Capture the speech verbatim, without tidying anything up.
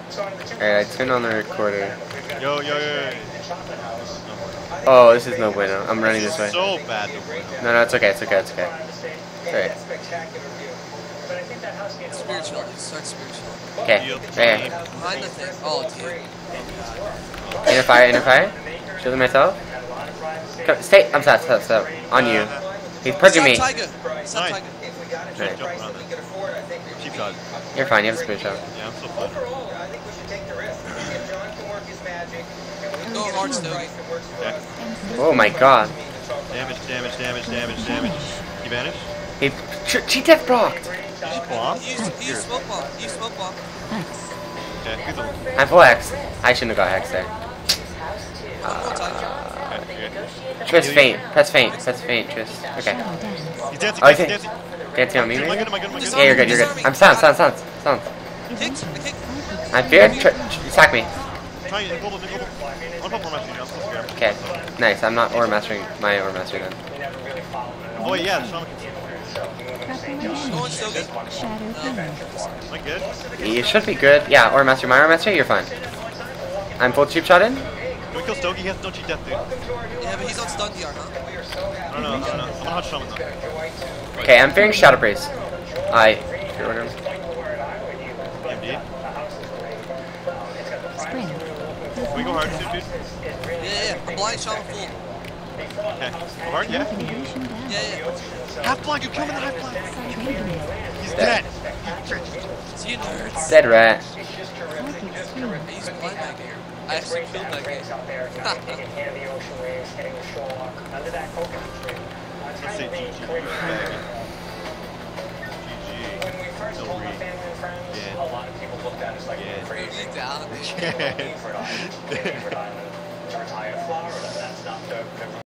Alright, I turned on the recorder. Yo, yo, yo, yo. Oh, this is no bueno. I'm running this way. So bad. No, no, it's okay, it's okay, it's okay. Alright. Spiritual. Start spiritual. Okay, right here. Behind the thing. Oh, dude. Inner fire, inner fire. Shielding myself. Come, stay. I'm stop, stop, stop. On you. He's purging me. Stop Tiger. Stop Nice. Tiger. Right. Jump around there. Cheap shot. You're fine, you have a spirit shot. Yeah, I'm so fine. Go hard, Stoggi. Okay. Oh my god. Damage, damage, damage, damage, damage. He vanished? He she death blocked. Did you bomb? Use, use smoke bomb. Use smoke bomb. Okay, he's a... I'm full X. I shouldn't have got Hex there. One more Tiger. Okay, okay. Twist faint. Press faint. Press faint. Twist. Okay. He's dancing, Oh, dancing, okay. dancing. Dancing on me, Am I maybe? good, am I good, am I good? Yeah, you're good, you're good. I'm sound, sound, sound, sound. Kick. I kick. I'm feared. Tr attack me. Try it, global, global. One pop more message, I'm so scared. Okay. Nice. I'm not ore mastering my ore master then. Oh, wait, yeah, the shaman. Go on, Stoggi. Am I good? You should be good. Yeah, ore master, my ore master, you're fine. I'm full cheap shot in. Can we kill Stoggi? He has no cheat death, dude. Yeah, but he's on stun D R, huh? I don't know, I don't know. I'm gonna hot shaman though. Okay, I'm fearing shadow breeze. I. Fear order. E M D. Can we go hard, dude, dude? Yeah, yeah. I'm blind shaman full. Okay. Go hard, yeah? Yeah, yeah. Half blind, you kill him in the half blind. He's dead. See you, nerds. Dead rat. I used blind that game. I actually killed that game. Let's say G G. G G. No re. Yeah. Yeah. Down. Yeah.